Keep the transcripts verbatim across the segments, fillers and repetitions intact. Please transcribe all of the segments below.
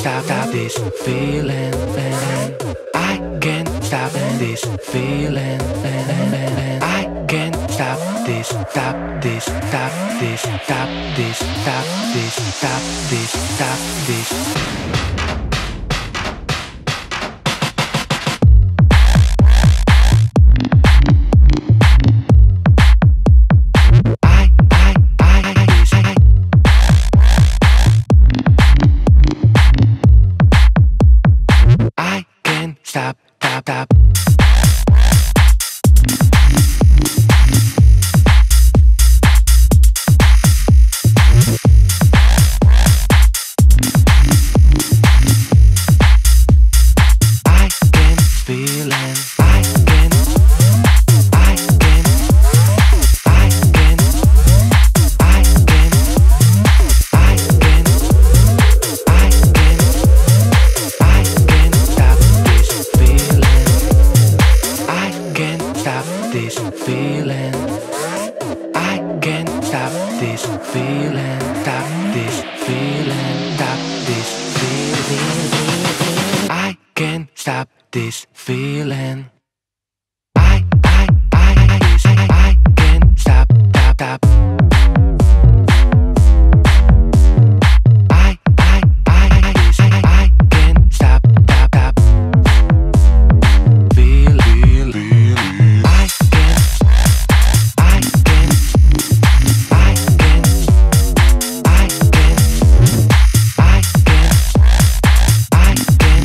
stop, stop this feeling. I can't stop this feeling. I can't stop this, stop this, stop this, stop this, stop this, stop this, stop this. Stop, stop, stop. I can feel it. I can, I can, I can, I can, I can, I can, I can stop this feeling. I can't stop this feeling. I can't stop this feeling. Stop this feeling. Stop this feeling. I can't stop this feeling. I, I, I, I, I can't stop, stop, stop. I, I, I, I can't stop, stop, stop. Feel, feel, feel. I can, I can, I can, I can, I can, I can.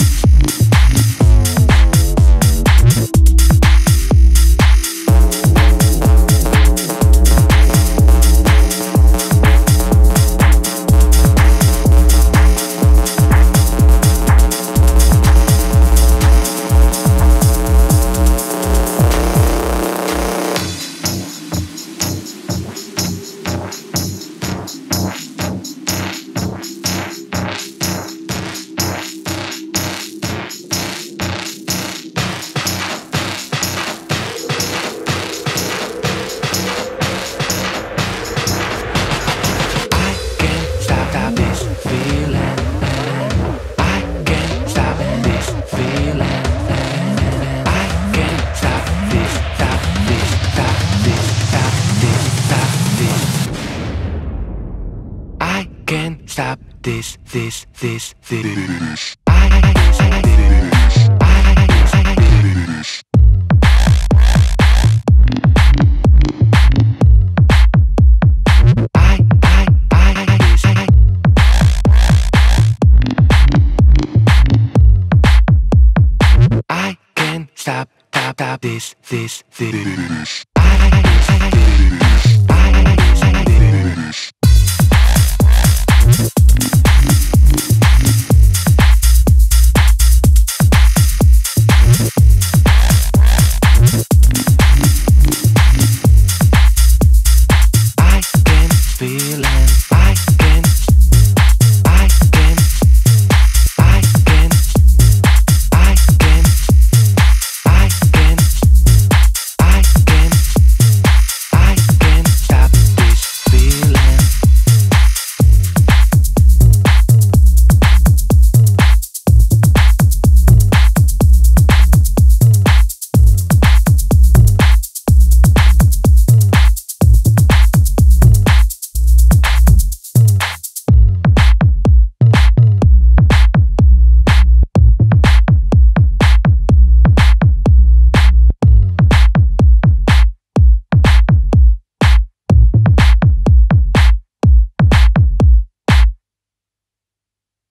Can't stop this, this, this, this. I, I, I, I can't stop, stop, stop this, this, this.